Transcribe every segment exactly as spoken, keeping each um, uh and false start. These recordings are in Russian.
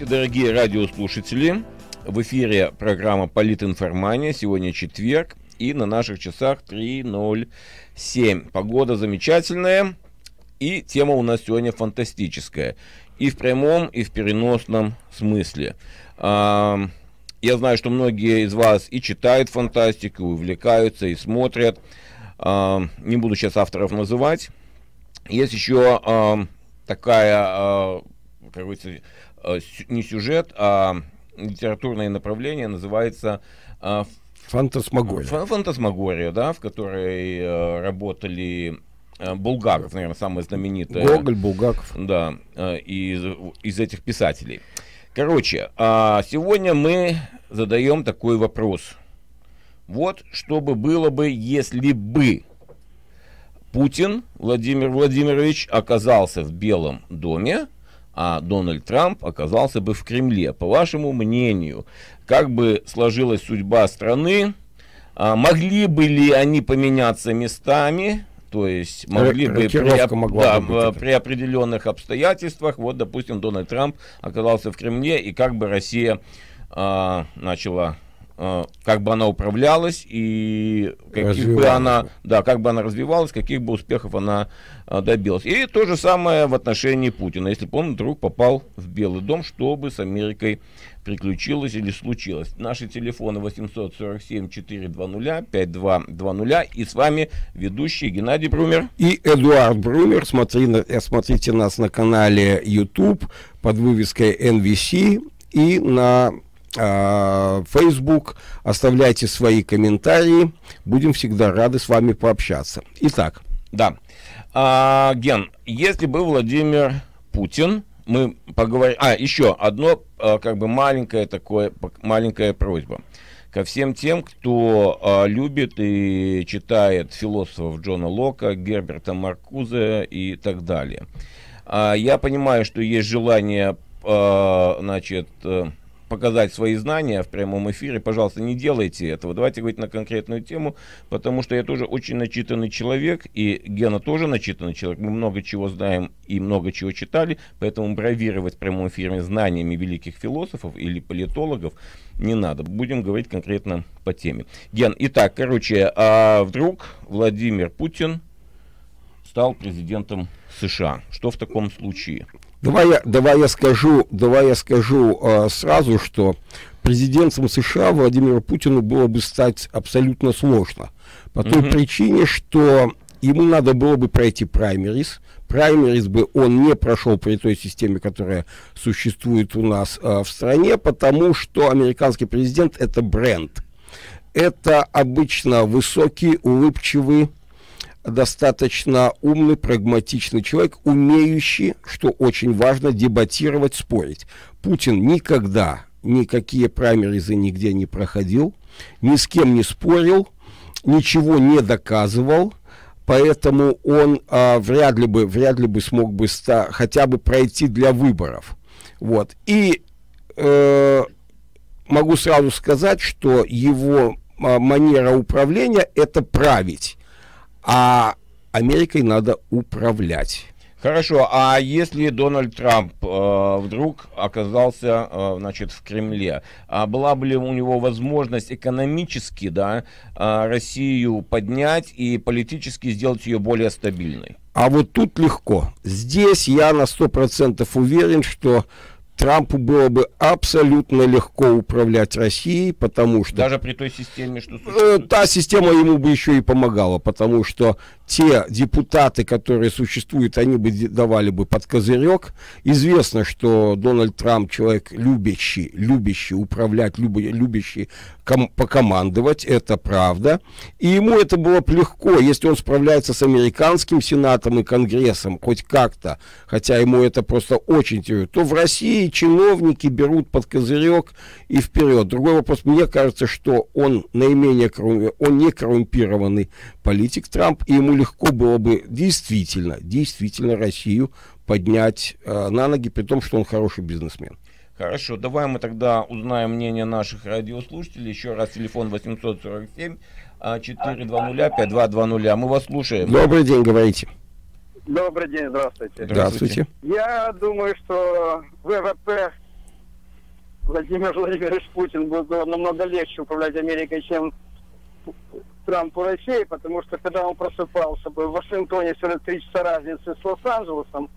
Здравствуйте, дорогие радиослушатели. В эфире программа «Политинформания». Сегодня четверг, и на наших часах три ноль семь. Погода замечательная, и тема у нас сегодня фантастическая. И в прямом, и в переносном смысле. Я знаю, что многие из вас и читают фантастику, и увлекаются, и смотрят. Не буду сейчас авторов называть. Есть еще такая, как говорится, не сюжет, а литературное направление, называется фантасмагория. Фантасмагория, да, в которой э, работали э, Булгаков, наверное, самый знаменитый. Гоголь, Булгаков. Да, э, из, из этих писателей. Короче, э, сегодня мы задаем такой вопрос. Вот что бы было бы, если бы Путин Владимир Владимирович оказался в Белом доме, а Дональд Трамп оказался бы в Кремле. По вашему мнению, как бы сложилась судьба страны? А, могли бы ли они поменяться местами? То есть могли бы при, да, быть, при определенных обстоятельствах, вот, допустим, Дональд Трамп оказался в Кремле, и как бы Россия а, начала, а, как бы она управлялась, и каких бы она, да, как бы она развивалась, каких бы успехов она а, добилась. И то же самое в отношении Путина. Если бы он вдруг попал в Белый дом, что бы с Америкой приключилось или случилось. Наши телефоны восемьсот сорок семь четыреста двадцать пять два двадцать, и с вами ведущий Геннадий Брумер и Эдуард Брумер. Смотри, смотрите нас на канале YouTube под вывеской эн ви си и на э, Facebook. Оставляйте свои комментарии. Будем всегда рады с вами пообщаться. Итак. Да. А, Ген, если бы Владимир Путин, мы поговорим... А, еще одно, как бы маленькая такое, маленькая просьба ко всем тем, кто а, любит и читает философов Джона Лока, Герберта Маркузе и так далее. А, я понимаю, что есть желание, а, значит, показать свои знания в прямом эфире. Пожалуйста, не делайте этого. Давайте говорить на конкретную тему, потому что я тоже очень начитанный человек, и Гена тоже начитанный человек. Мы много чего знаем и много чего читали, поэтому бравировать в прямом эфире знаниями великих философов или политологов не надо. Будем говорить конкретно по теме. Ген, итак, короче, а вдруг Владимир Путин стал президентом США. Что в таком случае? Давай я, давай я скажу, давай я скажу э, сразу, что президентом США Владимиру Путину было бы стать абсолютно сложно. По той mm-hmm. причине, что ему надо было бы пройти праймерис. Праймерис бы он не прошел при той системе, которая существует у нас э, в стране, потому что американский президент — это бренд. Это обычно высокий, улыбчивый, достаточно умный, прагматичный человек, умеющий, что очень важно, дебатировать, спорить. Путин никогда никакие праймеризы нигде не проходил, ни с кем не спорил, ничего не доказывал, поэтому он а, вряд ли бы, вряд ли бы смог бы ста- хотя бы пройти для выборов. Вот. И э, могу сразу сказать, что его а, манера управления — это править. А Америкой надо управлять. Хорошо, а если Дональд Трамп э, вдруг оказался, э, значит, в Кремле, а была бы ли у него возможность экономически, да, э, Россию поднять и политически сделать ее более стабильной? А вот тут легко. Здесь я на сто процентов уверен, что Трампу было бы абсолютно легко управлять Россией, потому что... Даже при той системе, что существует? Та система ему бы еще и помогала, потому что те депутаты, которые существуют, они бы давали бы под козырек. Известно, что Дональд Трамп человек любящий, любящий управлять, любящий ком- покомандовать, это правда. И ему это было бы легко, если он справляется с американским сенатом и конгрессом, хоть как-то, хотя ему это просто очень тяжело, то в России чиновники берут под козырек и вперед. Другой вопрос, мне кажется, что он наименее он не коррумпированный политик Трамп, и ему легко было бы действительно, действительно Россию поднять э, на ноги, при том, что он хороший бизнесмен. Хорошо, давай мы тогда узнаем мнение наших радиослушателей. Еще раз, телефон восемьсот сорок семь четыреста двадцать пять два двадцать. Мы вас слушаем. Добрый день, говорите. Добрый день, здравствуйте. Здравствуйте. Я думаю, что ВВП Владимир Владимирович Путин было намного легче управлять Америкой, чем Трампу России, потому что когда он просыпался бы в Вашингтоне, всего три часа разницы с Лос-Анджелесом,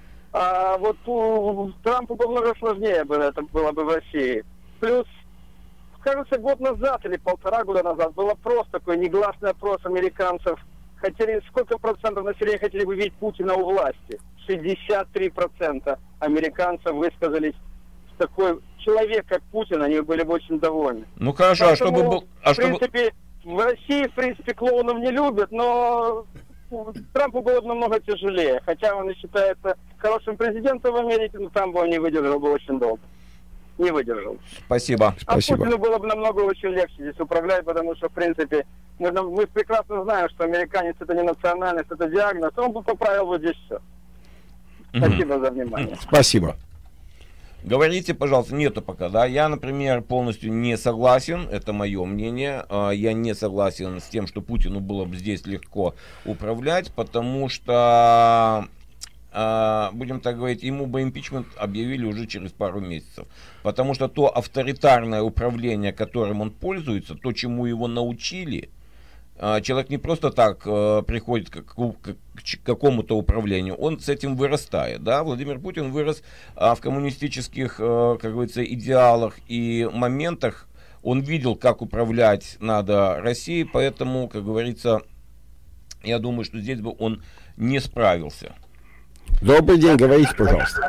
а вот у Трампу было много сложнее бы это было бы в России. Плюс, кажется, год назад или полтора года назад было просто такой негласный опрос американцев. Хотели, сколько процентов населения хотели бы видеть Путина у власти? шестьдесят три процента американцев высказались с такой человек, как Путин, они были бы очень довольны. Ну хорошо, Поэтому, а чтобы был... А в принципе, чтобы... в России, в принципе, клоунов не любят, но Трампу было бы намного тяжелее. Хотя он и считается хорошим президентом в Америке, но там бы он не выдержал бы очень долго. Не выдержал. Спасибо. А Спасибо. Путину было бы намного очень легче здесь управлять, потому что, в принципе, мы, мы прекрасно знаем, что американец это не национальность, это диагноз. Он бы поправил вот здесь все. Спасибо за внимание. Спасибо. Говорите, пожалуйста, нету пока, да? Я, например, полностью не согласен, это мое мнение. Я не согласен с тем, что Путину было бы здесь легко управлять, потому что, будем так говорить, ему бы импичмент объявили уже через пару месяцев. Потому что то авторитарное управление, которым он пользуется, то, чему его научили, человек не просто так э, приходит к, к, к какому-то управлению, он с этим вырастает. Да? Владимир Путин вырос э, в коммунистических, э, как говорится, идеалах и моментах. Он видел, как управлять надо Россией, поэтому, как говорится, я думаю, что здесь бы он не справился. Добрый день, говорите, пожалуйста.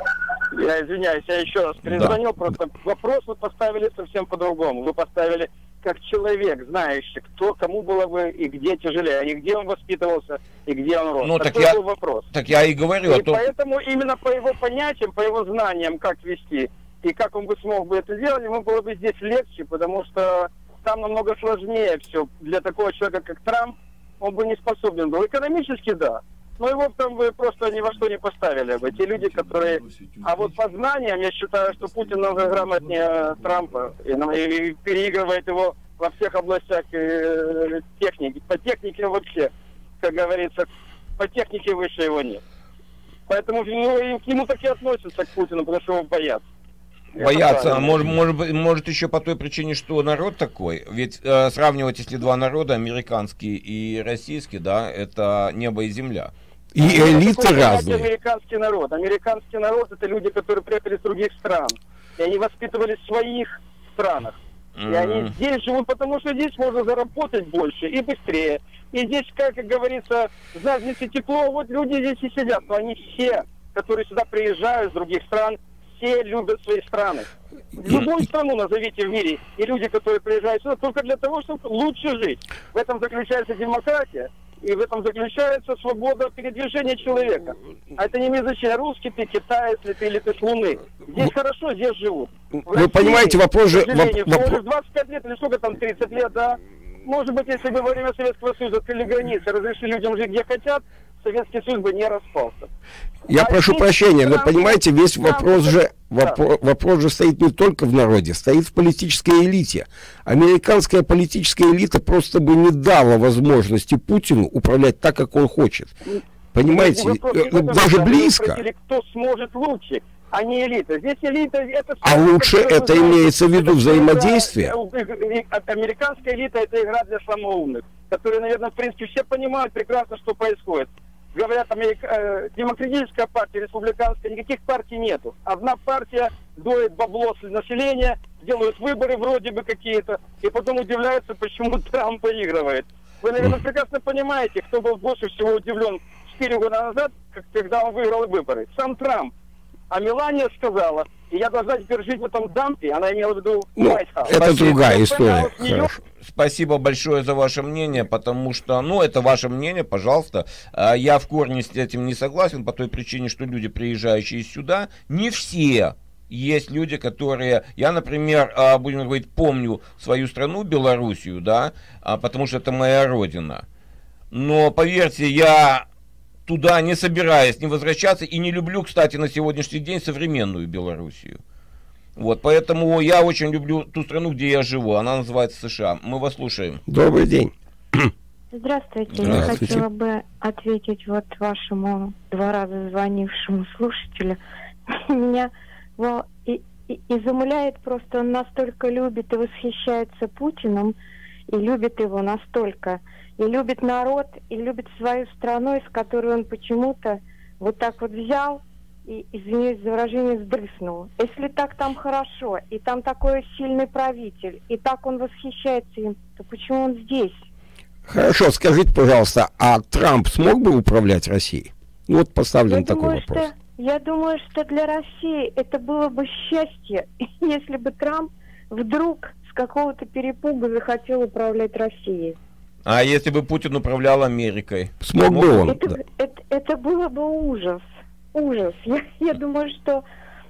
Я извиняюсь, я еще раз перезвонил, да. Просто вопрос вы поставили совсем по-другому. Вы поставили как человек, знающий, кто, кому было бы и где тяжелее, а не где он воспитывался и где он рос. Ну, так Такой я, был вопрос. Так я и говорю. И а то... поэтому именно по его понятиям, по его знаниям, как вести, и как он бы смог бы это делать, ему было бы здесь легче, потому что там намного сложнее все. Для такого человека, как Трамп, он бы не способен был. Экономически, да. Но его там бы просто ни во что не поставили бы. Те люди, которые... А вот по знаниям, я считаю, что Путин намного грамотнее Трампа и, и переигрывает его во всех областях э, техники. По технике вообще, как говорится, по технике выше его нет. Поэтому ну, и к нему так и относятся, к Путину, потому что его боятся. Боятся, может, может, может еще по той причине, что народ такой. Ведь э, сравнивать, если два народа, американский и российский, да, это небо и земля. И элиты разные. Американский народ. Американский народ — это люди, которые приехали с других стран. И они воспитывались в своих странах. Mm-hmm. И они здесь живут, потому что здесь можно заработать больше и быстрее. И здесь, как, как говорится, знаешь, здесь и тепло, вот люди здесь и сидят. Но они все, которые сюда приезжают с других стран, все любят свои страны. Любую страну назовите в мире, и люди, которые приезжают сюда, только для того, чтобы лучше жить. В этом заключается демократия, и в этом заключается свобода передвижения человека. А это не имеет значения, русский ты, китаец ли ты, или ты с Луны. Здесь хорошо, здесь живут. В Вы России, понимаете, вопрос же... Воп... двадцать пять лет, или сколько там, тридцать лет, да? Может быть, если бы во время Советского Союза открыли границы, разрешили людям жить где хотят, Советский Союз бы не распался. Я а прошу прощения, но понимаете, весь вопрос же, вопро, вопрос же стоит не только в народе, стоит в политической элите. Американская политическая элита просто бы не дала возможности Путину управлять так, как он хочет. Понимаете, ну, даже близко. Кто сможет лучше, а не элита. Здесь элита... Это а лучше это имеется в виду взаимодействие? Американская элита — это игра для самоумных, которые, наверное, в принципе, все понимают прекрасно, что происходит. Говорят, Америка, э, демократическая партия, республиканская, никаких партий нету. Одна партия доит бабло с населения, делают выборы вроде бы какие-то, и потом удивляются, почему Трамп проигрывает. Вы, наверное, прекрасно понимаете, кто был больше всего удивлен четыре года назад, когда он выиграл выборы. Сам Трамп. А Мелания сказала, и я должна теперь жить в этом дампе, она имела в виду ну, это Спасибо. Другая история. Спасибо большое за ваше мнение, потому что, ну, это ваше мнение, пожалуйста. Я в корне с этим не согласен, по той причине, что люди, приезжающие сюда, не все. Есть люди, которые... Я, например, будем говорить, помню свою страну, Белоруссию, да, потому что это моя родина. Но, поверьте, я... туда не собираюсь не возвращаться и не люблю, кстати, на сегодняшний день современную Белоруссию. Вот, поэтому я очень люблю ту страну, где я живу. Она называется США. Мы вас слушаем. Добрый день. Здравствуйте. Здравствуйте. Я хотела бы ответить вот вашему два раза звонившему слушателю. Меня и- изумляет просто, он настолько любит и восхищается Путиным, и любит его настолько, и любит народ, и любит свою страну, из которой он почему-то вот так вот взял и, извиняюсь за выражение, сдрыснул. Если так там хорошо, и там такой сильный правитель, и так он восхищается им, то почему он здесь? Хорошо, скажите, пожалуйста, а Трамп смог бы управлять Россией? Ну, вот поставлен Я такой думаю, вопрос. что, я думаю, что для России это было бы счастье, если бы Трамп вдруг с какого-то перепуга захотел управлять Россией. А если бы Путин управлял Америкой? Смог бы он, Это, да. это, это было бы ужас. Ужас. Я, я думаю, что,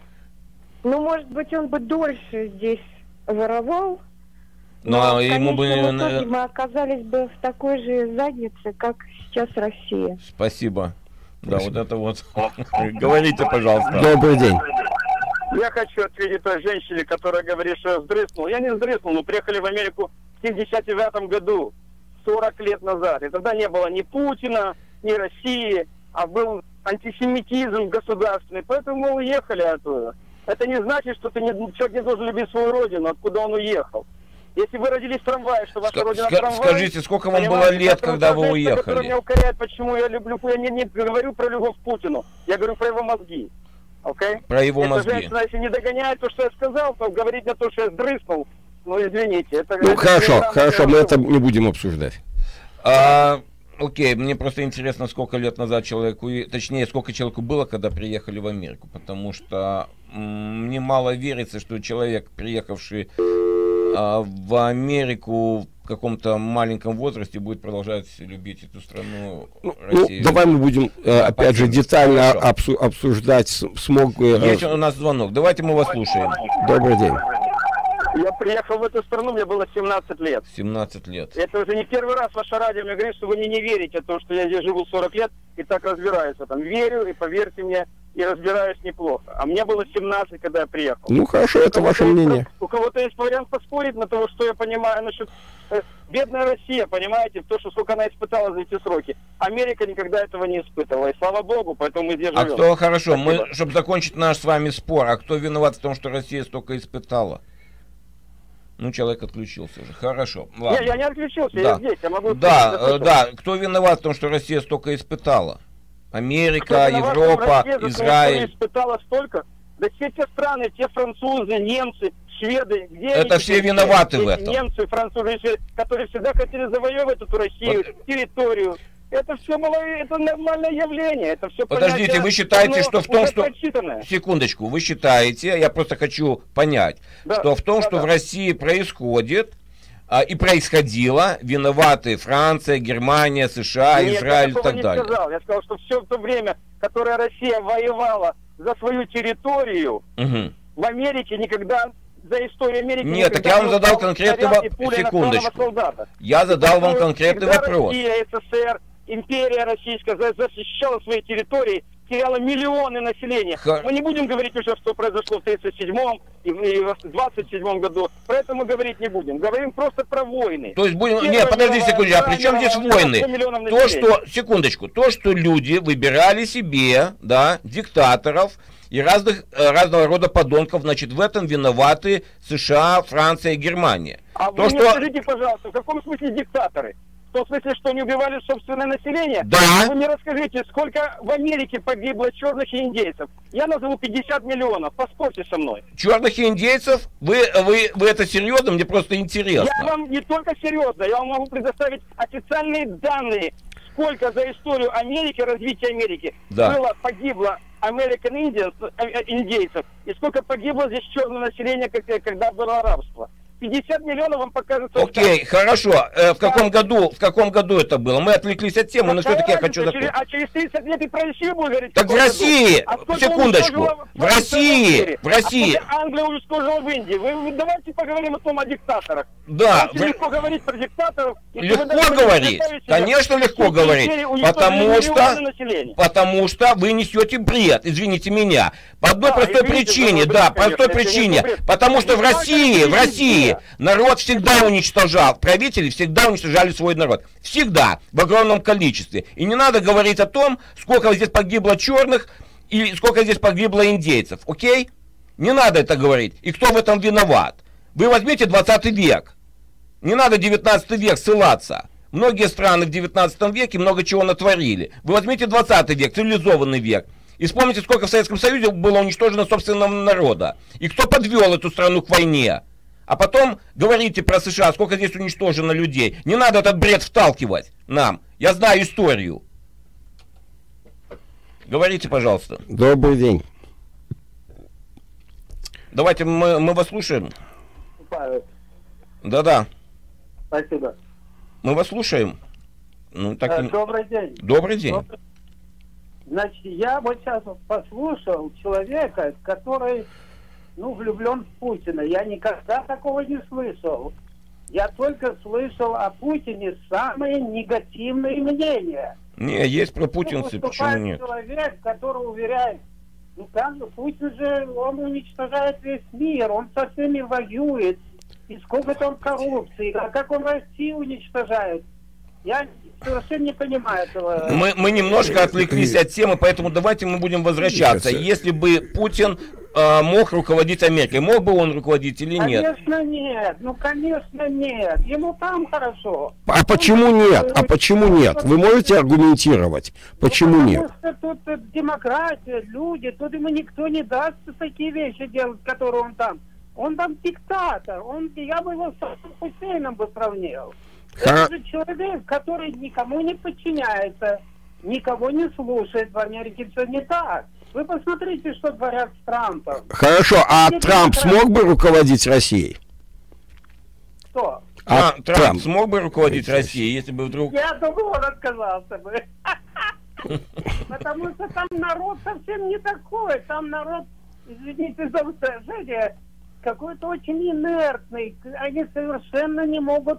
ну, может быть, он бы дольше здесь воровал, Ну, но а в ему бы, конечном итоге наверное, мы оказались бы в такой же заднице, как сейчас Россия. Спасибо. Да, вот это вот. Говорите, пожалуйста. Добрый день. Я хочу ответить той женщине, которая говорит, что я сдрыснул. Я не сдрыснул, мы приехали в Америку в семьдесят девятом году, сорок лет назад. И тогда не было ни Путина, ни России, а был антисемитизм государственный. Поэтому мы уехали оттуда. Это не значит, что ты не, человек не должен любить свою родину, откуда он уехал. Если вы родились в трамвае, что ваша Ска- родина ска- трамвай... Скажите, сколько вам было понимаете, лет, это когда вы женщина, которая меня уехали? укоряет, почему я люблю... Я не, не говорю про любовь к Путину, я говорю про его мозги. Окей? Про его Эта мозги. женщина, если не догоняет то, что я сказал, то говорить мне то, что я сдрыснул, ну, извините. Это, Ну, это хорошо, неправда. хорошо, мы это не будем обсуждать. А, окей, мне просто интересно, сколько лет назад человеку, и- точнее, сколько человеку было, когда приехали в Америку, потому что м, мне мало верится, что человек, приехавший а, в Америку в каком-то маленьком возрасте, будет продолжать любить эту страну, Ну, Россию. давай мы будем, э, опять же, Спасибо. детально Хорошо. обсу- обсуждать, с- смог бы... э, Есть у нас звонок, давайте мы вас слушаем. Добрый день. Я приехал в эту страну, мне было семнадцать лет. семнадцать лет. Это уже не первый раз ваше радио мне говорит, что вы мне не верите в то, что я здесь живу сорок лет и так разбираюсь в этом. Верю, и поверьте мне, и разбираюсь неплохо. А мне было семнадцать, когда я приехал. Ну, хорошо, это У ваше кого-то есть мнение. про- У кого-то есть вариант поспорить на то, что я понимаю насчет... э, Бедная Россия, понимаете, то, что сколько она испытала за эти сроки. Америка никогда этого не испытывала. И слава богу, поэтому мы здесь А живем. кто, хорошо, мы, Спасибо. чтобы закончить наш с вами спор, а кто виноват в том, что Россия столько испытала? Ну, человек отключился уже. Хорошо, ладно. Не, я не отключился, Да. я здесь, я могу... Да, Я э, слышал. да, кто виноват в том, что Россия столько испытала? Америка, Кто виноват, что Европа, Россия за свою историю Израиль. испытала столько? Да все те страны, те французы, немцы, шведы, где Это они все теперь? виноваты в Эти этом. Немцы, французы, шведы, которые всегда хотели завоевывать эту Россию, территорию. Это все было, это нормальное явление. Это все Подождите, понятие вы считаете, давно что в том, уже что... прочитанное. Секундочку, вы считаете, я просто хочу понять, Да, что в том, да, что да. в России происходит а, и происходило, виноваты Франция, Германия, США, Нет, Израиль и я такого так не далее. сказал. Я сказал, что все то время, которое Россия воевала за свою территорию, Мгм. в Америке никогда, за историю Америки... Нет, так никогда я вам не задал упал конкретный снаряд во- и пуля секундочку. иностранного солдата. Я задал вам Всегда конкретный вопрос. Россия, СССР, империя российская за- защищала свои территории, теряла миллионы населения. Ха- Мы не будем говорить уже, что произошло в тридцать седьмом и в и в двадцать седьмом году. Про это мы говорить не будем. Говорим просто про войны. То есть будем... Первая Нет, подожди мировая, секунду, а Вторая при чем здесь мировая, войны? сто миллионов То, населения. что... Секундочку. То, что люди выбирали себе, да, диктаторов и разных, э, разного рода подонков, значит, в этом виноваты США, Франция и Германия. А То, вы мне что... скажите, пожалуйста, в каком смысле диктаторы? В том смысле, что они убивали собственное население? Да. Вы мне расскажите, сколько в Америке погибло черных и индейцев? Я назову пятьдесят миллионов. Поспорьте со мной. Черных и индейцев? Вы, вы, вы это серьезно? Мне просто интересно. Я вам не только серьезно, я вам могу предоставить официальные данные, сколько за историю Америки, развития Америки Да. было, погибло American Indians, э, э, индейцев, и сколько погибло здесь черного населения, как- когда было рабство. пятьдесят миллионов вам покажется... Окей, хорошо. Э, в каком году, в каком году это было? Мы отвлеклись от темы, но все-таки я хочу Через- закончить. А через тридцать лет и про Россию будет говорить? Так в каком России, году? А сколько секундочку, уничтожила в России, Франция в России. А сколько Англия уничтожила в Индии? Вы, вы давайте поговорим о том, о диктаторах. Да, Очень вы- легко говорить про диктаторов. если Легко вы даже говорить, представите себе, конечно, легко что в говорить, империи уничтожили потому миллионы что, населения. потому что вы несете бред, извините меня, по одной Да, простой извините, причине, но да, бред, по простой конечно, это не причине, бред. потому что в Вы знаете, России, в что России везде. народ всегда уничтожал, правители всегда уничтожали свой народ, всегда, в огромном количестве, и не надо говорить о том, сколько здесь погибло черных и сколько здесь погибло индейцев, окей? Не надо это говорить. И кто в этом виноват? Вы возьмите двадцатый век. Не надо девятнадцатый век ссылаться. Многие страны в девятнадцатом веке много чего натворили. Вы возьмите двадцатый век, цивилизованный век. И вспомните, сколько в Советском Союзе было уничтожено собственного народа. И кто подвел эту страну к войне. А потом говорите про США, сколько здесь уничтожено людей. Не надо этот бред вталкивать нам. Я знаю историю. Говорите, пожалуйста. Добрый день. Давайте мы, мы вас слушаем. Да-да. Спасибо. Мы вас слушаем. Ну, так... А, добрый день. Добрый день. Добрый... Значит, я вот сейчас послушал человека, который, ну, влюблен в Путина. Я никогда такого не слышал. Я только слышал о Путине самые негативные мнения. Не, есть про путинцы, ну, почему нет? Человек, который уверяет, ну как же, Путин же, он уничтожает весь мир, он со всеми воюет. И сколько там коррупции, а как он Россию уничтожает. Я совершенно не понимаю этого. Мы, мы немножко отвлеклись от темы, поэтому давайте мы будем возвращаться. Если бы Путин э, мог руководить Америкой, мог бы он руководить или нет? Конечно нет, ну конечно нет. Ему там хорошо. А почему нет? А почему нет? Вы можете аргументировать? Почему ну, нет? Потому что тут демократия, люди, тут ему никто не даст такие вещи делать, которые он там. Он там диктатор, он, я бы его с Хусейном бы сравнил. Ха... Это же человек, который никому не подчиняется, никого не слушает. В Америке все не так. Вы посмотрите, что говорят с Трампом. Хорошо, а Все Трамп демократы... смог бы руководить Россией? Кто? А, а, Трамп, Трамп смог бы руководить Россией, если бы вдруг... Я думаю, он отказался бы. Потому что там народ совсем не такой. Там народ, извините за выражение, какой-то очень инертный. Они совершенно не могут,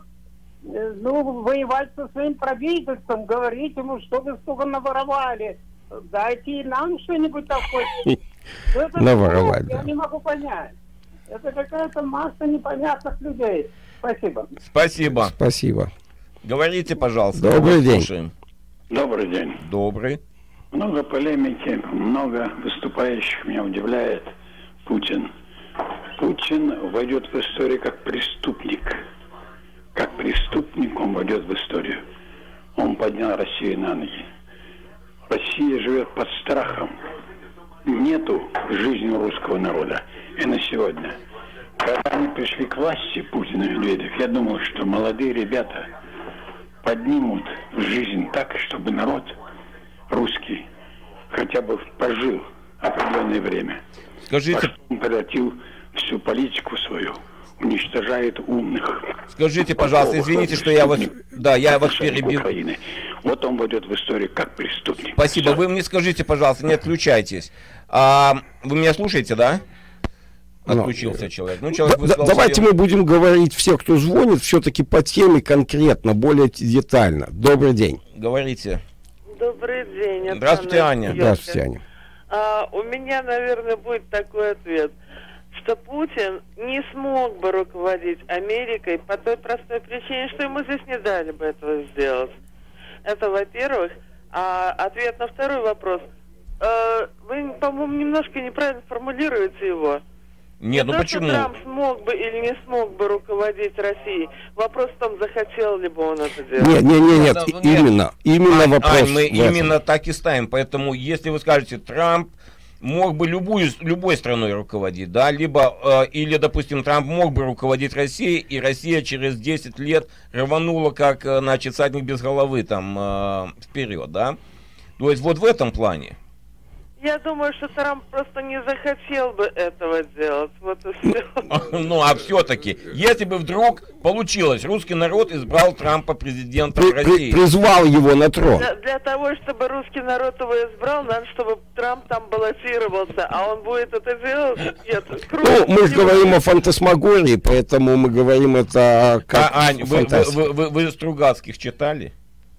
ну, воевать со своим правительством, говорить ему, что вы столько наворовали. Дайте и нам что-нибудь такое. Наворовали, да. Я не могу понять. Это какая-то масса непонятных людей. Спасибо. Спасибо. Спасибо. Говорите, пожалуйста. Добрый день. Слушаем. Добрый день. Добрый. Много полемики, много выступающих. Меня удивляет Путин. Путин войдет в историю как преступник. Как преступник он войдет в историю. Он поднял Россию на ноги. Россия живет под страхом. Нету жизни у русского народа. И на сегодня. Когда они пришли к власти, Путин и Медведев, я думал, что молодые ребята поднимут жизнь так, чтобы народ русский хотя бы пожил определенное время. Скажите... Он превратил всю политику свою, уничтожает умных. Скажите, пожалуйста, извините, что я вас... Да, я вас перебил. Украины. Вот он войдет в историю как преступник. Спасибо. Все. Вы мне скажите, пожалуйста, не отключайтесь. А, вы меня слушаете, да? Отключился Но, человек. Ну, человек да, давайте свое... мы будем говорить, все, кто звонит, все-таки по теме конкретно, более детально. Добрый день. Говорите. Добрый день. Здравствуйте, Аня. Здравствуйте, Аня. А, у меня, наверное, будет такой ответ, что Путин не смог бы руководить Америкой по той простой причине, что ему здесь не дали бы этого сделать. Это, во-первых. А ответ на второй вопрос. А, вы, по-моему, немножко неправильно формулируете его. Нет, ну то, почему? Что Трамп смог бы или не смог бы руководить Россией. Вопрос в том, захотел ли бы он это делать. Нет, нет, нет, нет, нет. именно, именно Ань, вопрос. Ань, мы именно так и ставим. Поэтому, если вы скажете, Трамп мог бы любую, любой страной руководить, да, либо, э, или, допустим, Трамп мог бы руководить Россией, и Россия через десять лет рванула, как, значит, всадник без головы, там, э, вперед, да. То есть, вот в этом плане. Я думаю, что Трамп просто не захотел бы этого делать. Вот и все. Ну, а все-таки, если бы вдруг получилось, русский народ избрал Трампа президентом при, России. При, призвал его на трон. Для, для того, чтобы русский народ его избрал, надо, чтобы Трамп там баллотировался. А он будет это делать? Нет, ну, мы же говорим о фантасмагории, поэтому мы говорим это как а, Ань, вы, вы, вы, вы Стругацких читали?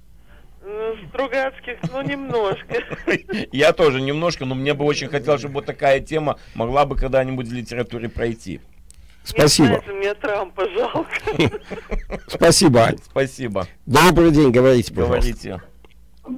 Стругацких, ну, немножко. Я тоже немножко, но мне бы очень хотелось, чтобы вот такая тема могла бы когда-нибудь в литературе пройти. Спасибо. Знаете, мне Трампа жалко. Спасибо, Ань. Спасибо. Добрый день, говорите, пожалуйста.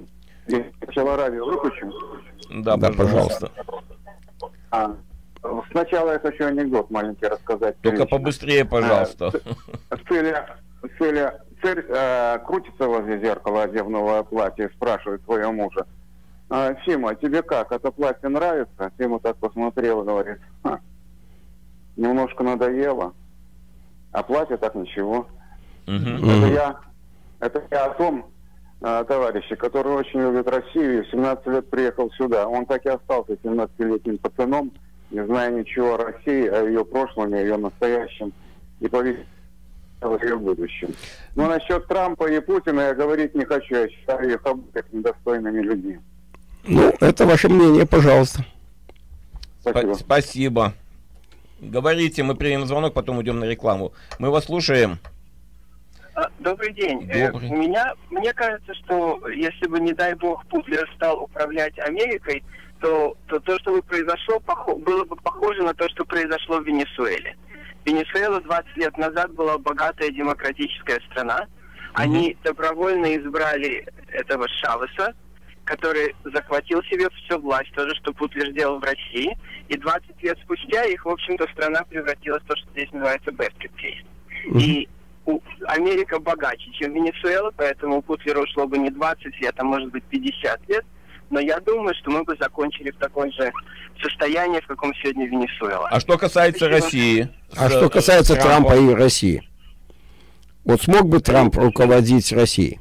Говорите. Радио выключим? Да, да, пожалуйста. А, Сначала я хочу анекдот маленький рассказать. Только прилично. побыстрее, пожалуйста. Целя, целя, цель э, крутится возле зеркала одевного платья и спрашивает своего мужа: а, Фима, тебе как, это платье нравится? Фима так посмотрел и говорит: Ха, немножко надоело, а платье так ничего. Угу. Это я, это я о том э, товарище, который очень любит Россию и в семнадцать лет приехал сюда. Он так и остался семнадцатилетним пацаном, не зная ничего о России, о ее прошлом, о ее настоящем и повесил в ее будущем. Но насчет Трампа и Путина я говорить не хочу, я считаю их обоих недостойными людьми. Ну, это ваше мнение, пожалуйста. Спасибо. Спасибо. Говорите, мы примем звонок, потом уйдем на рекламу. Мы вас слушаем. Добрый день. Добрый. У меня, мне кажется, что если бы, не дай бог, Путлер стал управлять Америкой, то, то то, что бы произошло, было бы похоже на то, что произошло в Венесуэле. Венесуэла двадцать лет назад была богатая демократическая страна. Они mm-hmm. добровольно избрали этого Шавеса, который захватил себе всю власть, то же, что Путлер сделал в России. И двадцать лет спустя их, в общем-то, страна превратилась в то, что здесь называется basket case. Mm-hmm. И у, Америка богаче, чем Венесуэла, поэтому Путлеру ушло бы не двадцать лет, а может быть пятьдесят лет. Но я думаю, что мы бы закончили в таком же состоянии, в каком сегодня Венесуэла. А что касается Спасибо. России? А с, что касается Трампом? Трампа и России? Вот смог бы Трамп руководить Россией?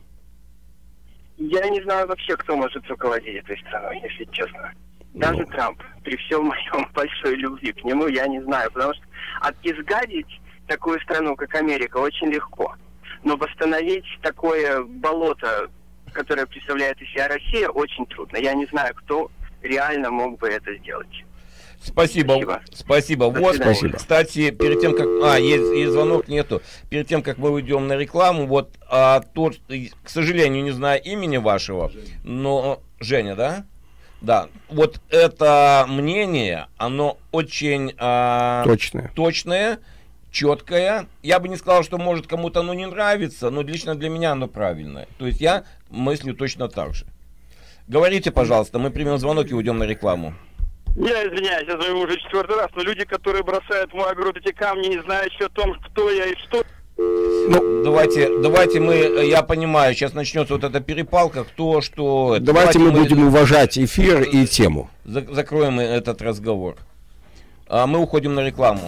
Я не знаю вообще, кто может руководить этой страной, если честно. Даже Ну. Трамп, при всем моем большой любви к нему, я не знаю. Потому что от изгадить такую страну, как Америка, очень легко. Но восстановить такое болото, которое представляет из себя Россия, очень трудно. Я не знаю, кто реально мог бы это сделать. Спасибо. Спасибо. Спасибо. До Вот, свидания. Спасибо. кстати, перед тем, как... А, есть, есть звонок, нету. Перед тем, как мы уйдем на рекламу, вот а, тот, к сожалению, не знаю имени вашего, но... Женя, да? Да. Вот это мнение, оно очень... А, Точное. точное, четкое. Я бы не сказал, что может кому-то оно не нравится, но лично для меня оно правильное. То есть я мыслю точно так же. Говорите, пожалуйста, мы примем звонок и уйдем на рекламу. Я извиняюсь, я зову уже четвертый раз, но люди, которые бросают в мой огород эти камни, не знающие о том, кто я и что... Ну, давайте, давайте мы, я понимаю, сейчас начнется вот эта перепалка, кто, что... Давайте, мы будем уважать эфир и тему. за- Закроем этот разговор. А мы уходим на рекламу.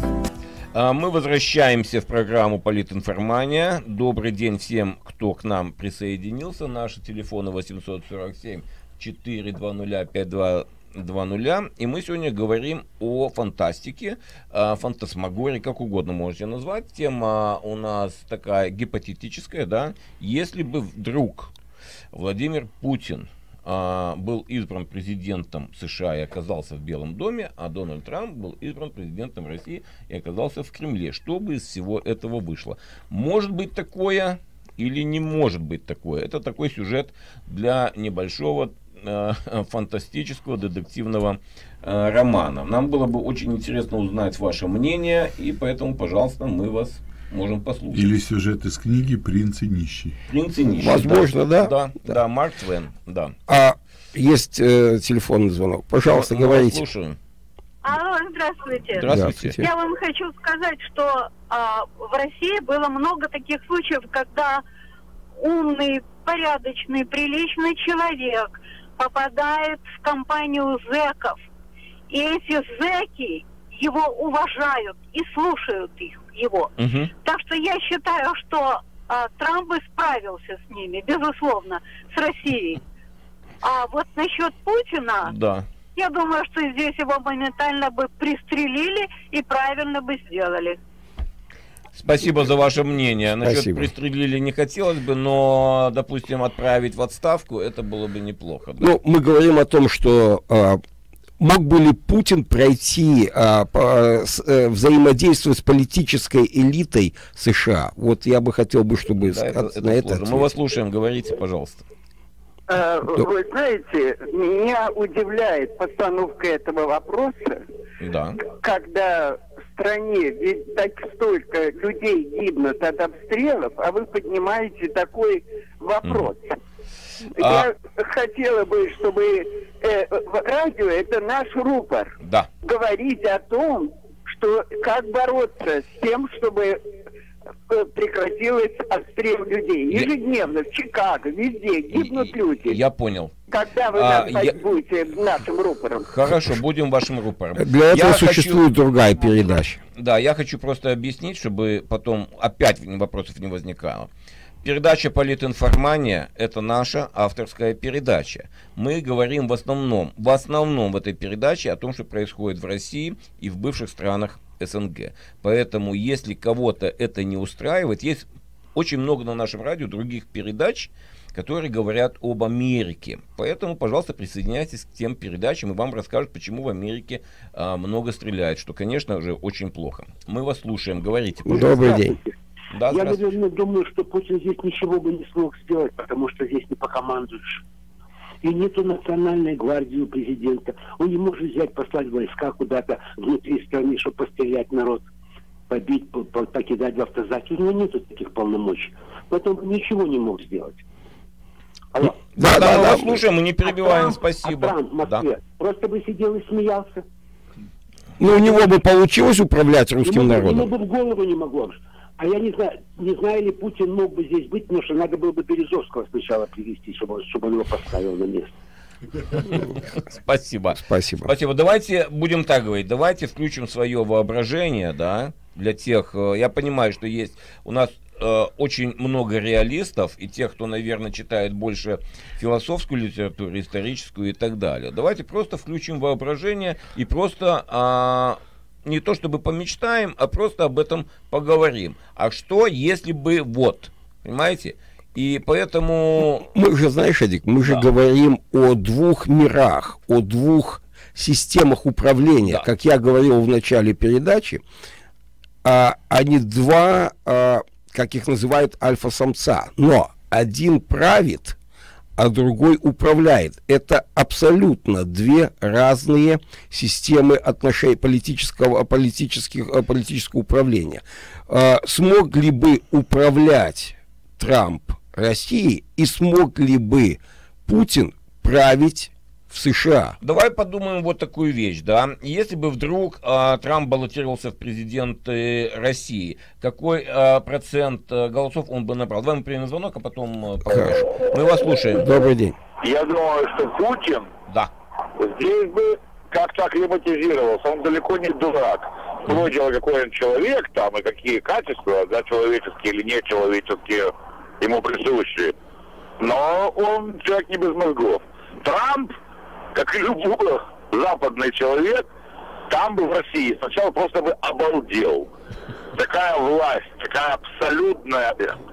А мы возвращаемся в программу «Политинформания». Добрый день всем, кто к нам присоединился. Наши телефоны восемь сорок семь четыре два ноль пять два два ноль. И мы сегодня говорим о фантастике, а, фантасмагории, как угодно можете назвать. Тема у нас такая гипотетическая, да. Если бы вдруг Владимир Путин а, был избран президентом США и оказался в Белом доме, а Дональд Трамп был избран президентом России и оказался в Кремле, что бы из всего этого вышло? Может быть такое или не может быть такое? Это такой сюжет для небольшого э, фантастического детективного э, романа. Нам было бы очень интересно узнать ваше мнение, и поэтому, пожалуйста, мы вас можем послушать. Или сюжет из книги «Принц и нищий». «Принц и нищий». Возможно, да? Да, да, да, Марк Твен, да. А есть э, телефонный звонок. Пожалуйста, Мы вас говорите. слушаем. Алло, здравствуйте. Здравствуйте. Я вам хочу сказать, что а, в России было много таких случаев, когда умный, порядочный, приличный человек попадает в компанию зэков. И эти зэки его уважают и слушают их, его. Мгм. Так что я считаю, что а, Трамп бы справился с ними, безусловно, с Россией. А вот насчет Путина... Да. Я думаю, что здесь его моментально бы пристрелили и правильно бы сделали. Спасибо за ваше мнение. Насчет Спасибо. пристрелили не хотелось бы, но, допустим, отправить в отставку, это было бы неплохо. Да? Ну, мы говорим о том, что а, мог бы ли Путин пройти а, по, с, э, взаимодействие с политической элитой США? Вот я бы хотел бы, чтобы Да, это, от- это на это сложно. Мы ответить. вас слушаем, говорите, пожалуйста. Э, Вы знаете, меня удивляет постановка этого вопроса, Да. когда в стране ведь так столько людей гибнут от обстрелов, а вы поднимаете такой вопрос. А... Я хотела бы, чтобы э, радио — это наш рупор. Да. Говорить о том, что как бороться с тем, чтобы прекратилось отстрел людей. Ежедневно в Чикаго, везде гибнут люди. Я понял. Когда вы а, нас я... будете нашим рупором? Хорошо, будем вашим рупором. Для этого я существует хочу... другая передача. Да, я хочу просто объяснить, чтобы потом опять вопросов не возникало. Передача «Политинформания» — это наша авторская передача. Мы говорим в основном, в основном в этой передаче о том, что происходит в России и в бывших странах СНГ. Поэтому, если кого-то это не устраивает, есть очень много на нашем радио других передач, которые говорят об Америке. Поэтому, пожалуйста, присоединяйтесь к тем передачам, и вам расскажут, почему в Америке а, много стреляют, что, конечно же, очень плохо. Мы вас слушаем, говорите. Пожалуйста. Добрый день. Да, я, наверное, думаю, что Путин здесь ничего бы не смог сделать, потому что здесь не покомандуешь. И нету национальной гвардии у президента. Он не может взять, послать войска куда-то внутри страны, чтобы пострелять народ, побить, покидать в автозаке. У него нету таких полномочий. Поэтому ничего не мог сделать. Алло. Да, да, да, мы да, вас слушаем, мы не перебиваем, а Трамп, спасибо. А Трамп в Москве да. просто бы сидел и смеялся. Ну, у него бы получилось управлять русским ему, народом. Ему бы в голову не могло. А я не знаю, не знаю ли Путин мог бы здесь быть, потому что надо было бы Березовского сначала привести, чтобы, чтобы он его поставил на место. Спасибо. Спасибо. Спасибо. Давайте будем так говорить. Давайте включим свое воображение, да, для тех. Я понимаю, что есть у нас э, очень много реалистов и тех, кто, наверное, читает больше философскую литературу, историческую и так далее. Давайте просто включим воображение и просто э, не то чтобы помечтаем, а просто об этом поговорим. А что, если бы вот, понимаете? И поэтому... Мы же, знаешь, Эдик, мы же да. говорим о двух мирах, о двух системах управления. Да. Как я говорил в начале передачи, а, они два, а, как их называют, альфа-самца. Но один правит, а другой управляет. Это абсолютно две разные системы отношений политического, политических, политического управления. А, смог ли бы управлять Трамп России и смог ли бы Путин править в США? Давай подумаем вот такую вещь, да. Если бы вдруг а, Трамп баллотировался в президенты России, какой а, процент а, голосов он бы набрал? Давай мы примем звонок, а потом а, поговорим. Мы вас слушаем. Добрый день. Я думаю, что Путин да. здесь бы как-то акклиматизировался. Он далеко не дурак. Другое дело, какой он человек там и какие качества, да, человеческие или нечеловеческие, ему присущи. Но он человек не без мозгов. Трамп, как и любой западный человек, там бы в России сначала просто бы обалдел. Такая власть, такая абсолютная,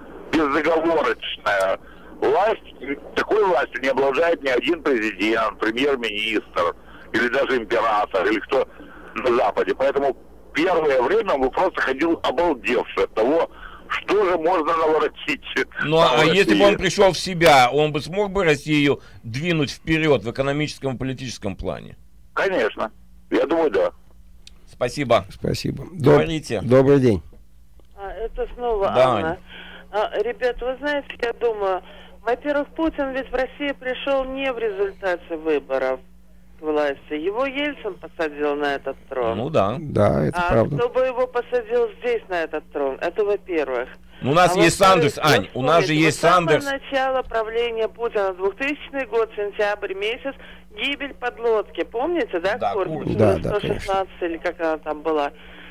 безоговорочная власть. Такой властью не обладает ни один президент, премьер-министр, или даже император, или кто на Западе. Поэтому первое время он бы просто ходил обалдевший от того, что же можно наворотить. Ну, а если бы он пришел в себя, он бы смог бы Россию двинуть вперед в экономическом и политическом плане? Конечно. Я думаю, да. Спасибо. Спасибо. Говорите. Добрый день. А, это снова да, Анна. А, ребят, вы знаете, я думаю, во-первых, Путин ведь в Россию пришел не в результате выборов к власти. Его Ельцин посадил на этот трон. Ну да. Да, это а правда. кто бы его посадил здесь на этот трон? Это во-первых. У нас а есть Сандерс, Ань, у нас же есть Сандерс. С самого начала правления Путина, двухтысячный год, сентябрь месяц, гибель подлодки, помните, да, да, Курск? Да, сто шестнадцать да, или как она там была.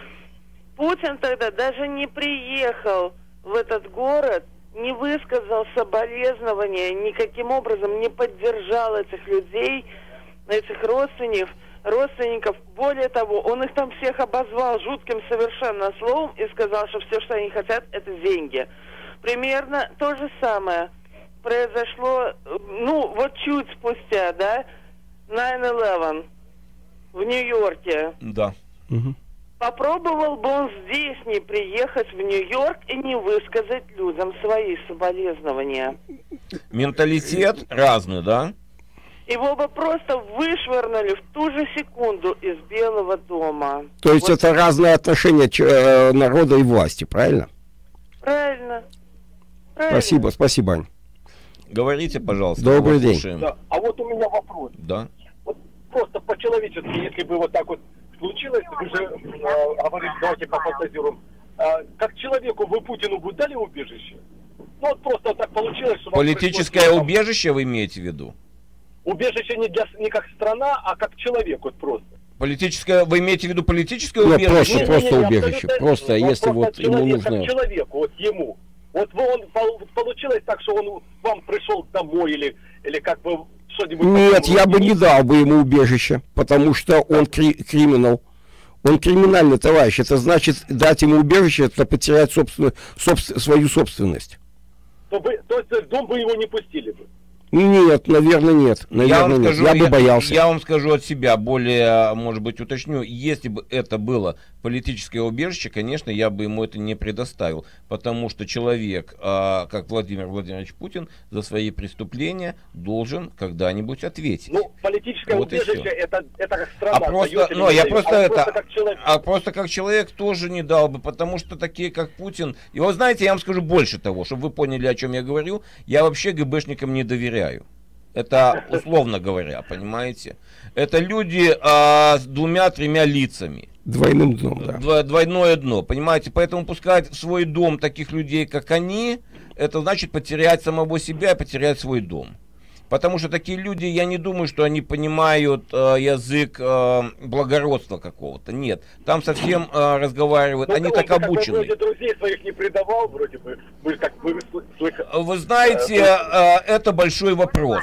Путин тогда даже не приехал в этот город, не высказал соболезнования, никаким образом не поддержал этих людей, этих родственников, родственников. Более того, он их там всех обозвал жутким совершенно словом и сказал, что все, что они хотят, это деньги. Примерно то же самое произошло, ну, вот чуть спустя, да, найн элевен в Нью-Йорке. Да. Угу. Попробовал бы он здесь не приехать в Нью-Йорк и не высказать людям свои соболезнования. Менталитет разный, да? Его бы просто вышвырнули в ту же секунду из Белого дома. То есть вот. Это разные отношения э, народа и власти, правильно? Правильно. Правильно. Спасибо, спасибо, Ань. Говорите, пожалуйста. Добрый день. Да. А вот у меня вопрос. Да. Вот просто по-человечески, если бы вот так вот случилось, вы же э, говорите, давайте пофантазируем. Э, как человеку вы Путину бы дали убежище? Ну вот просто так получилось, что... Политическое пришлось, убежище вы имеете в виду? Убежище не, для, не как страна, а как человек вот просто. Политическое, вы имеете в виду политическое Нет, убежище? Просто, просто не, не, убежище. Просто, вот если просто вот человек, ему нужно... как человеку, вот ему. Вот он, получилось так, что он вам пришел домой или, или как бы что-нибудь... Нет, я бы не дал бы ему убежище, потому что он кри криминал. Он криминальный товарищ. Это значит, дать ему убежище, это потерять собственно, собствен, свою собственность. То, бы, то есть в дом бы его не пустили бы? Нет, наверное, нет. Наверное, я, вам нет. скажу, я бы боялся. Я, я вам скажу от себя, более, может быть, уточню. Если бы это было политическое убежище, конечно, я бы ему это не предоставил. Потому что человек, а, как Владимир Владимирович Путин, за свои преступления должен когда-нибудь ответить. Ну, политическое вот убежище, это, это как страна. А просто, ну, я просто, а это, просто как человек. А просто как человек тоже не дал бы, потому что такие, как Путин... И вот знаете, я вам скажу больше того, чтобы вы поняли, о чем я говорю. Я вообще ГБшникам не доверяю. Это условно говоря, понимаете? Это люди а, с двумя-тремя лицами. Двойным дном, да. Двойное дно, понимаете? Поэтому пускать в свой дом таких людей, как они, это значит потерять самого себя и потерять свой дом. Потому что такие люди, я не думаю, что они понимают э, язык э, благородства какого-то. Нет, там совсем э, разговаривают, ну, они так обучены. Вроде друзей своих не предавал, вроде бы. Вы, как, вы, вы знаете, э, это большой вопрос.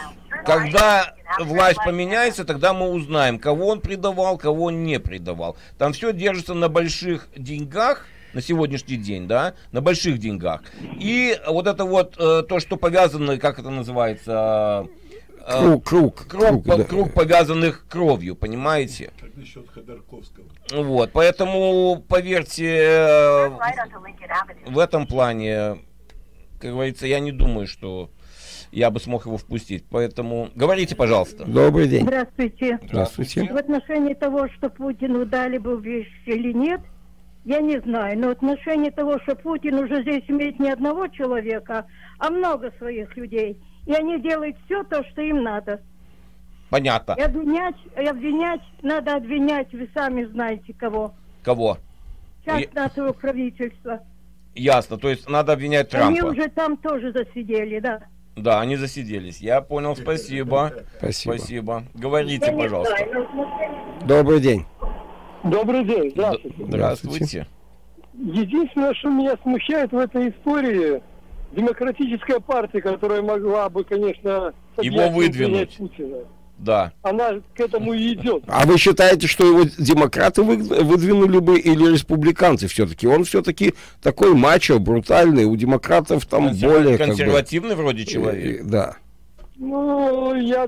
Когда власть поменяется, тогда мы узнаем, кого он предавал, кого он не предавал. Там все держится на больших деньгах. На сегодняшний день, да, на больших деньгах. И вот это вот э, то, что повязано, как это называется, э, круг, круг, круг, круг, по, да. круг повязанных кровью, понимаете? Как насчет Ходорковского? Вот, поэтому, поверьте, э, в этом плане, как говорится, я не думаю, что я бы смог его впустить. Поэтому говорите, пожалуйста. Добрый день. Здравствуйте. Здравствуйте. В отношении того, что Путину дали бы убежище или нет, я не знаю, но в отношении того, что Путин уже здесь имеет не одного человека, а много своих людей. И они делают все то, что им надо. Понятно. И обвинять, и обвинять, надо обвинять, вы сами знаете кого. Кого? Сейчас Я... нашего правительства. Ясно, то есть надо обвинять Трампа. Они уже там тоже засидели, да. Да, они засиделись. Я понял, спасибо. Спасибо. Спасибо. Говорите, пожалуйста. Добрый день. Добрый день, здравствуйте. Здравствуйте. Единственное, что меня смущает в этой истории, демократическая партия, которая могла бы, конечно, его выдвинуть. Путина. Да. Она к этому и идет. А вы считаете, что его демократы выдвинули бы или республиканцы все-таки? Он все-таки такой мачо, брутальный, у демократов там Консерва- более... Консервативный как бы, вроде человек. Э, да. Ну, я...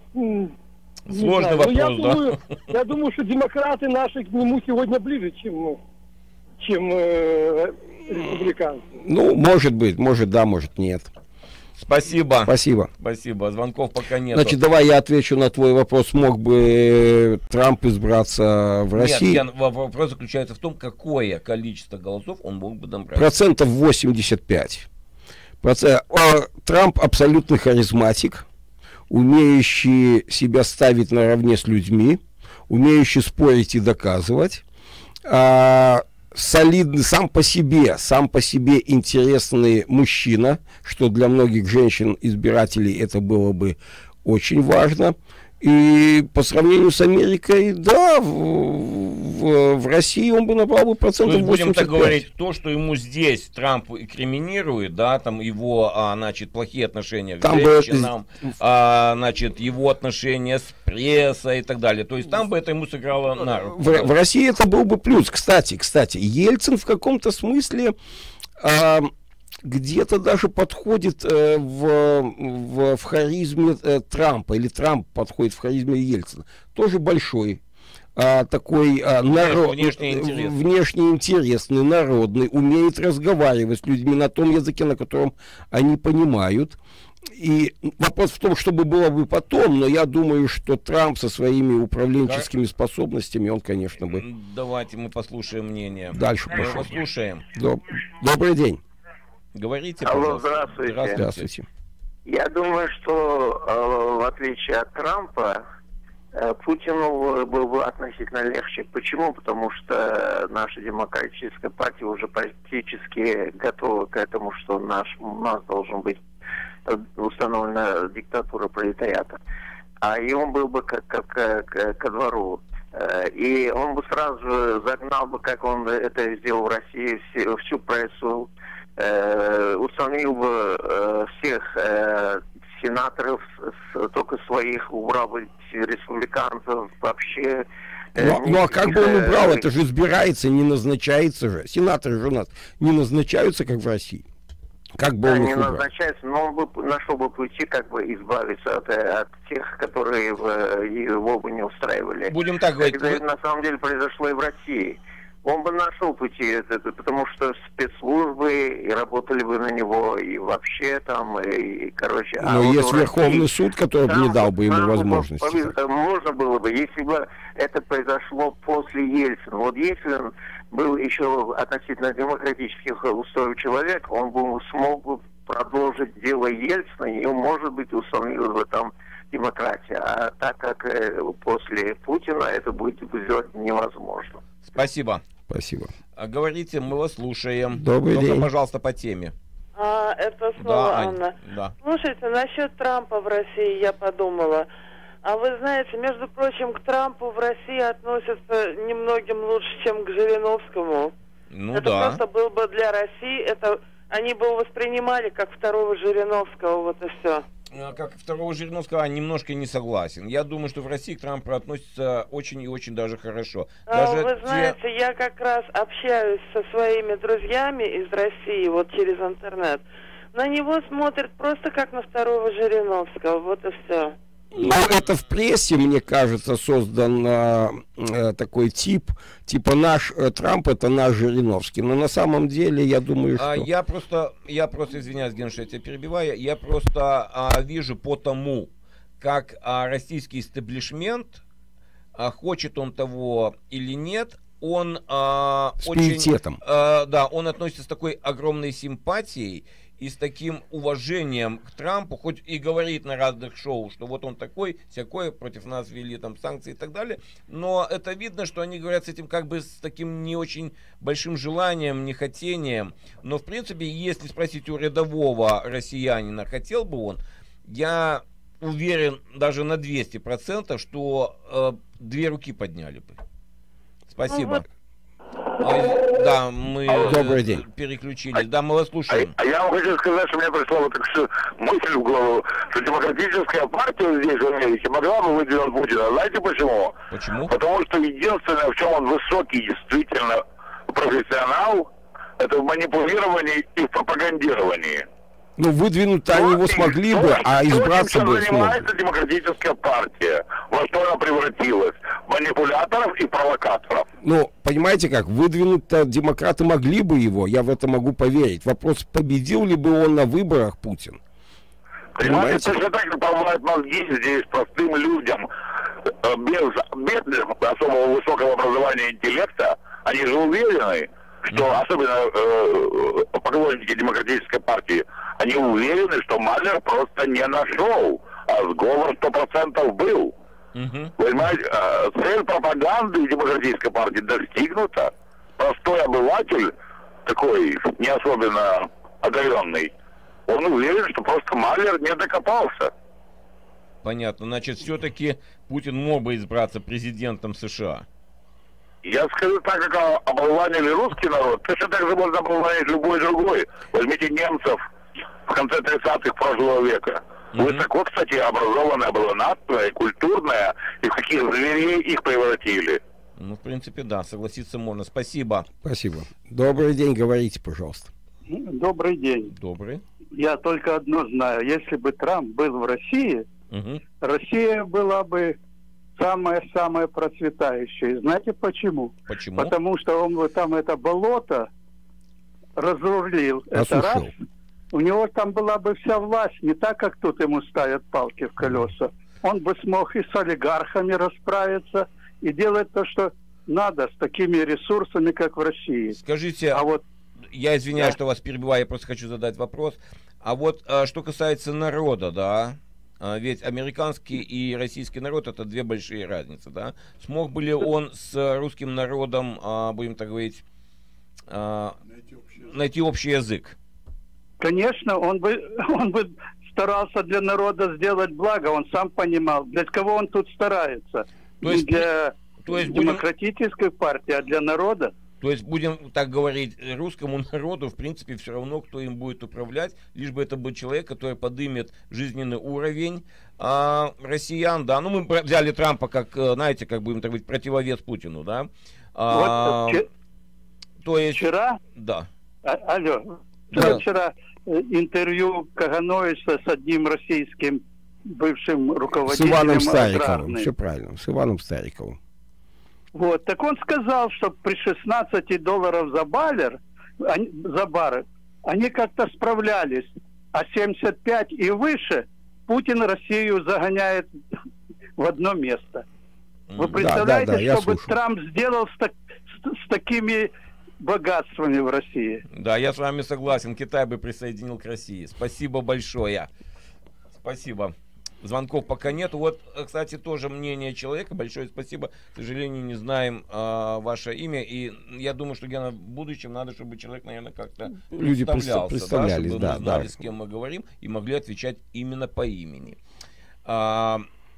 Сложный вопрос, я да? Думаю, я думаю, что демократы наши к нему сегодня ближе, чем, чем э, республиканцы. Ну, может быть, может да, может нет. Спасибо. Спасибо. Спасибо. Звонков пока нет. Значит, давай я отвечу на твой вопрос. Мог бы Трамп избраться в России? Нет, я, вопрос заключается в том, какое количество голосов он мог бы набрать. Процентов восемьдесят пять. Процент... Трамп абсолютный харизматик, умеющий себя ставить наравне с людьми, умеющий спорить и доказывать, а, солидный сам по себе, сам по себе интересный мужчина, что для многих женщин-избирателей это было бы очень важно. И по сравнению с Америкой, да, в, в, в России он бы набрал бы процентов восемьдесят пять. Будем так говорить, то, что ему здесь Трамп инкриминирует, да, там его, а, значит, плохие отношения там к женщинам, бы... а, значит, его отношения с прессой и так далее. То есть там бы это ему сыграло на руку. В, в России это был бы плюс. Кстати, кстати, Ельцин в каком-то смысле... А, где-то даже подходит э, в, в, в харизме э, Трампа, или Трамп подходит в харизме Ельцина. Тоже большой, а, такой а, народ, внешне, интерес. внешне интересный, народный, умеет разговаривать с людьми на том языке, на котором они понимают. И вопрос в том, чтобы было бы потом, но я думаю, что Трамп со своими управленческими способностями, он, конечно, бы... Давайте мы послушаем мнение. Дальше прошу. Послушаем. Доб... Добрый день. Говорите, Алло, пожалуйста. здравствуйте. Здравствуйте. Здравствуйте. Я думаю, что э, в отличие от Трампа, э, Путину было бы относительно легче. Почему? Потому что наша демократическая партия уже практически готова к этому, что наш, у нас должен быть установлена диктатура пролетариата. А и он был бы как, как, как ко двору. И он бы сразу же загнал бы, как он это сделал в России, всю, всю прессу, э, установил бы э, всех э, сенаторов с, только своих, убрал бы республиканцев вообще. Э, ну, ну а как бы он убрал? Это же избирается, не назначается же. Сенаторы же у нас не назначаются, как в России. Как бы да, он не их убрал? назначается, но он бы нашел бы пути, как бы избавиться от, от тех, которые его бы не устраивали. Будем так говорить. Это, это на самом деле произошло и в России. Он бы нашел пути, это, это, потому что спецслужбы и работали бы на него, и вообще там, и, и короче... Но а есть вот Верховный России, суд, который бы не дал бы ему возможности. Можно было бы, если бы это произошло после Ельцина. Вот Ельцин был еще относительно демократических устоев человек, он бы смог бы продолжить дело Ельцина, и, может быть, установилась бы там демократия. А так как э, после Путина это будет сделать невозможно. Спасибо. Спасибо. А, говорите, мы вас слушаем. Добрый Только, день. пожалуйста, по теме. А, это снова да, Анна. Да. Слушайте, насчет Трампа в России я подумала. А вы знаете, между прочим, к Трампу в России относятся немногим лучше, чем к Жириновскому. Ну это да. просто был бы для России, это они бы его воспринимали как второго Жириновского, вот и все. Как второго Жириновского немножко не согласен. Я думаю, что в России к Трампу относятся очень и очень даже хорошо. Даже а, вы те... знаете, я как раз общаюсь со своими друзьями из России, вот через интернет. На него смотрят просто как на второго Жириновского, вот и все. Ну, это в прессе, мне кажется, создан э, такой тип, типа наш э, Трамп это наш Жириновский. Но на самом деле, я думаю, что... А, я просто, я просто извиняюсь, Ген, что я тебя перебиваю. Я просто а, вижу по тому, как а, российский истеблишмент, а, хочет он того или нет, он а, с очень... пиететом. А, да, он относится с такой огромной симпатией и с таким уважением к Трампу, хоть и говорит на разных шоу, что вот он такой, всякой, против нас ввели там санкции и так далее, но это видно, что они говорят с этим как бы с таким не очень большим желанием, нехотением, но в принципе, если спросить у рядового россиянина, хотел бы он, я уверен даже на двести процентов, что э, две руки подняли бы. Спасибо. А, да, мы Добрый день. переключились. Да, мы вас слушаем. А я вам хочу сказать, что мне пришла вот такая мысль в голову, что демократическая партия здесь, в Америке, могла бы выдвинуть Путина. Знаете почему? Почему? Потому что единственное, в чем он высокий, действительно профессионал, это в манипулировании и в пропагандировании. Ну, выдвинуть-то они его смогли бы, а избраться бы смогли. Занимается демократическая партия. Во что она превратилась? Манипуляторов и провокаторов. Ну, понимаете как, выдвинуть-то демократы могли бы его, я в это могу поверить. Вопрос, победил ли бы он на выборах Путин? Понимаете, точно так же помогают мозги здесь простым людям, без, без особого высокого образования и интеллекта. Они же уверены, что особенно э, поклонники демократической партии, они уверены, что Маллер просто не нашел, а сговор сто процентов был. Uh-huh. Понимаете, э, цель пропаганды демократической партии достигнута. Простой обыватель, такой не особенно одаренный, он уверен, что просто Маллер не докопался. Понятно. Значит, все-таки Путин мог бы избраться президентом США. Я скажу так, как оболванили русский народ, точно так же можно оболванить любой другой. Возьмите немцев в конце тридцатых прошлого века. Mm-hmm. Высоко, кстати, образованная была нация, культурная, и в каких зверей их превратили. Ну, в принципе, да, согласиться можно. Спасибо. Спасибо. Добрый день, говорите, пожалуйста. Добрый день. Добрый. Я только одно знаю. Если бы Трамп был в России, угу. Россия была бы самая-самая процветающая. Знаете почему? Почему? Потому что он вот там это болото разрулил. Осушил. Это раз. У него там была бы вся власть, не так, как тут ему ставят палки в колеса. Он бы смог и с олигархами расправиться, и делать то, что надо, с такими ресурсами, как в России. Скажите, а вот я извиняюсь, да. что вас перебиваю, я просто хочу задать вопрос. А вот а, что касается народа, да, а, ведь американский и российский народ — это две большие разницы, да. Смог бы ли он с русским народом, а, будем так говорить, а, найти, общий найти общий язык? Конечно, он бы, он бы старался для народа сделать благо, он сам понимал, для кого он тут старается. То есть, не для то есть демократической будем... партии, а для народа. То есть, будем так говорить, русскому народу, в принципе, все равно, кто им будет управлять, лишь бы это был человек, который поднимет жизненный уровень а, россиян, да. Ну, мы взяли Трампа как, знаете, как будем так говорить, противовес Путину, да. А, вот, то есть... Вчера? Да. А, алло. Да. Вчера интервью Кагановича с одним российским бывшим руководителем. С Иваном Стариковым, все правильно, с Иваном Стариковым. Вот, так он сказал, что при шестнадцати долларах за баррель, они, за баррель, они как-то справлялись, а семьдесят пять и выше Путин Россию загоняет в одно место. Вы представляете, да, да, да, что бы Трамп сделал с, так, с, с такими богатствами в России? Да, я с вами согласен, Китай бы присоединил к России. Спасибо большое. Спасибо. Звонков пока нет. Вот, кстати, тоже мнение человека. Большое спасибо. К сожалению, не знаем а, ваше имя. И я думаю, что, Гена, в будущем надо, чтобы человек, наверное, как-то люди представлялись, да, чтобы да, мы знали, да. с кем мы говорим, и могли отвечать именно по имени. А,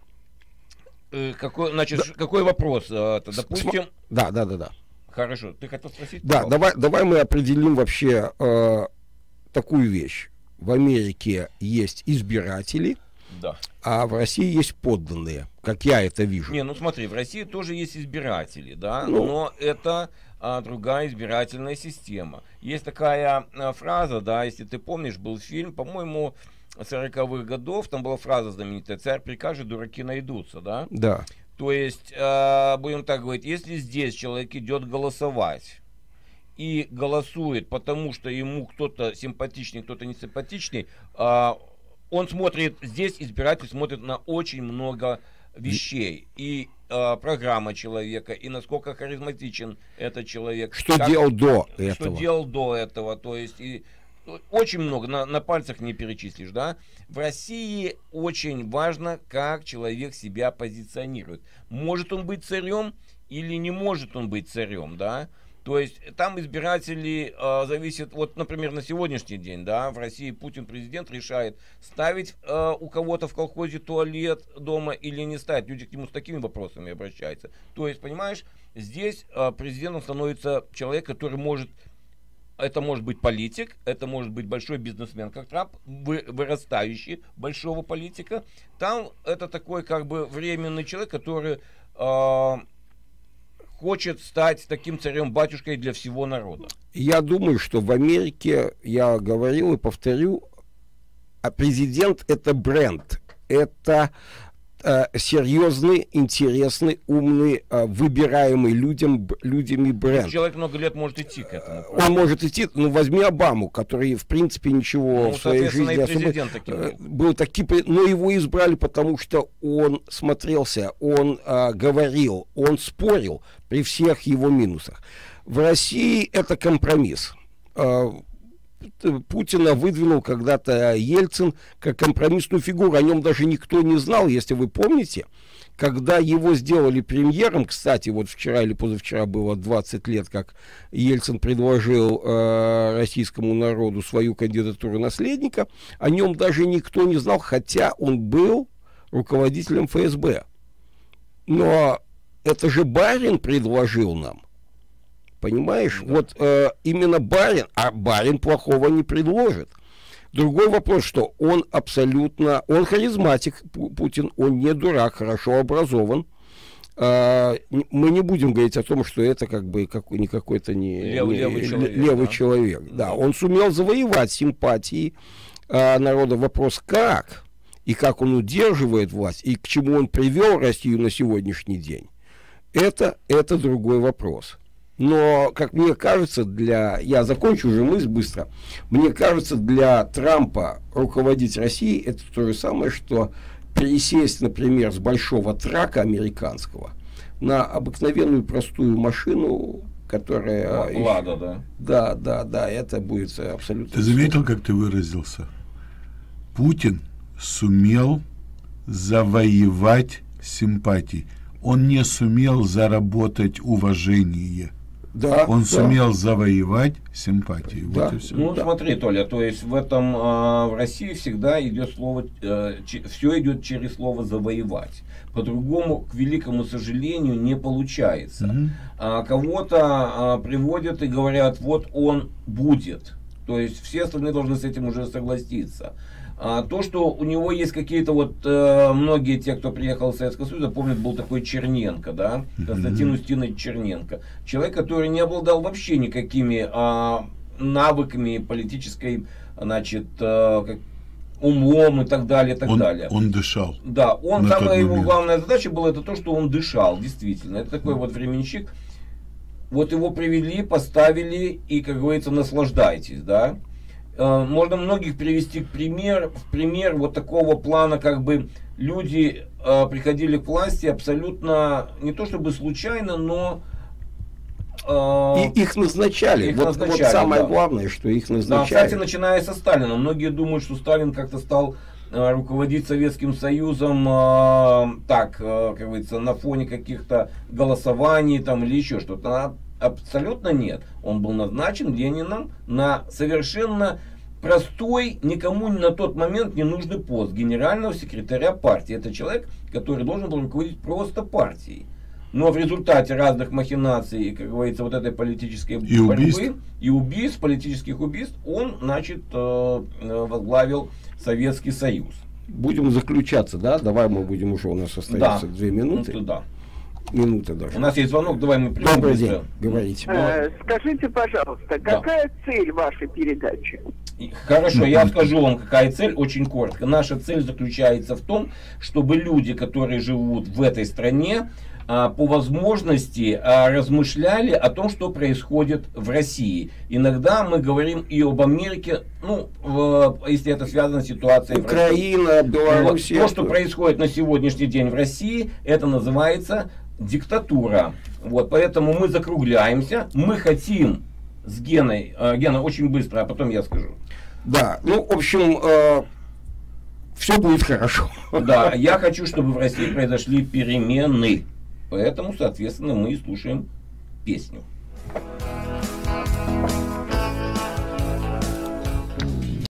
э, какой, значит, да. какой вопрос? А, то, допустим... Да, да, да, да. Хорошо. Ты хотел спросить? Да, давай, давай мы определим вообще э, такую вещь. В Америке есть избиратели, да. а в России есть подданные, как я это вижу. Не, ну смотри, в России тоже есть избиратели, да, ну, но это а, другая избирательная система. Есть такая а, фраза, да, если ты помнишь, был фильм, по-моему, сороковых годов, там была фраза знаменитая: «Царь прикажет, дураки найдутся», да? Да. То есть, а, будем так говорить, если здесь человек идет голосовать и голосует, потому что ему кто-то симпатичней, кто-то не симпатичней, а, он смотрит, здесь избиратель смотрит на очень много вещей. И э, программа человека, и насколько харизматичен этот человек. Что как, делал до что этого. Что делал до этого. То есть, и, очень много, на, на пальцах не перечислишь, да. В России очень важно, как человек себя позиционирует. Может он быть царем или не может он быть царем, да. То есть там избиратели э, зависят, вот, например, на сегодняшний день, да, в России Путин, президент, решает, ставить э, у кого-то в колхозе туалет дома или не ставить. Люди к нему с такими вопросами обращаются. То есть, понимаешь, здесь э, президентом становится человек, который может, это может быть политик, это может быть большой бизнесмен, как Трамп, вы, вырастающий большого политика. Там это такой как бы временный человек, который... Э, хочет стать таким царем-батюшкой для всего народа. Я думаю, что в Америке, я говорил и повторю, а президент — это бренд. Это э, серьезный, интересный, умный, э, выбираемый людям, людьми бренд. Человек много лет может идти к этому. Он может идти, ну возьми Обаму, который в принципе ничего ну, в своей жизни особо таким был. был таким, но его избрали, потому что он смотрелся, он э, говорил, он спорил при всех его минусах. В России это компромисс. Э, Путина выдвинул когда-то Ельцин как компромиссную фигуру. О нем даже никто не знал, если вы помните. Когда его сделали премьером, кстати, вот вчера или позавчера было двадцать лет, как Ельцин предложил э, российскому народу свою кандидатуру наследника, о нем даже никто не знал, хотя он был руководителем эф эс бэ. Но это же барин предложил нам. Понимаешь? Да. Вот э, именно барин, а барин плохого не предложит. Другой вопрос, что он абсолютно, он харизматик, Путин, он не дурак, хорошо образован. Э, мы не будем говорить о том, что это как бы как, не какой-то не, левый, не, левый человек. Левый да? человек. Да, он сумел завоевать симпатии э, народа. Вопрос как? И как он удерживает власть, и к чему он привел Россию на сегодняшний день. Это, это другой вопрос. Но, как мне кажется, для... Я закончу уже мысль быстро. Мне кажется, для Трампа руководить Россией — это то же самое, что пересесть, например, с большого трака американского на обыкновенную простую машину, которая... Лада, да? Да, да, да, это будет абсолютно... Ты заметил, как ты выразился? Путин сумел завоевать симпатии. Он не сумел заработать уважение. Да, он да. сумел завоевать симпатии. Да. Вот и все. Ну, Да. смотри, Толя, то есть в этом, а, в России всегда идет слово, э, че- все идет через слово завоевать. По-другому, к великому сожалению, не получается. Мгм. А, кого-то а, приводят и говорят, вот он будет. То есть все остальные должны с этим уже согласиться. А, то, что у него есть какие-то вот, э, многие те, кто приехал из Советского Союза, помнят, был такой Черненко, да, Константин Устинович Черненко. Человек, который не обладал вообще никакими а, навыками политической, значит, э, как, умом и так далее, и так Он, далее. он дышал. Да, он, на самая тот его момент. главная задача была это то, что он дышал, действительно. Это такой вот временщик. Вот его привели, поставили и, как говорится, наслаждайтесь, да. Э, Можно многих привести к пример, в пример вот такого плана, как бы люди э, приходили к власти абсолютно, не то чтобы случайно, но... э, И их назначали. их вот, назначали, вот самое да. главное, что их Да, назначали. кстати, начиная со Сталина. Многие думают, что Сталин как-то стал э, руководить Советским Союзом э, так, э, как говорится, на фоне каких-то голосований там или еще что-то. А абсолютно нет. Он был назначен Лениным на совершенно простой, никому на тот момент не нужный пост генерального секретаря партии. Это человек, который должен был руководить просто партией. Но в результате разных махинаций и, как говорится, вот этой политической И борьбы убийств. и убийств, политических убийств, он, значит, э, э, возглавил Советский Союз. Будем заключаться, да? Давай мы будем уже, у нас остается Да. две минуты. Ну, да. Минута даже. У нас есть звонок, давай мы примем. Добрый быстро. день, говорите. Э, Скажите, пожалуйста, какая цель вашей передачи? И- Хорошо, я скажу вам, какая цель, очень коротко. Наша цель заключается в том, чтобы люди, которые живут в этой стране, а, по возможности а, размышляли о том, что происходит в России. Иногда мы говорим и об Америке, ну, в- если это связано с ситуацией в России. Украина, Белоруссия. Вот, то, что происходит на сегодняшний день в России, это называется диктатура. Вот, поэтому мы закругляемся. Мы хотим с Геной, э, Гена, очень быстро, а потом я скажу. Да, ну, в общем, все будет хорошо. Да, я хочу, чтобы в России произошли перемены. Поэтому, соответственно, мы и слушаем песню.